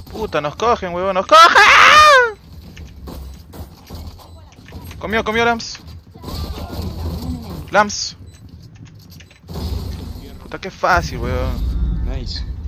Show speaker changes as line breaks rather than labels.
Puta, nos cogen, huevón, nos cogen. Comió Lams. Lams. Puta, qué fácil, weón.
Nice.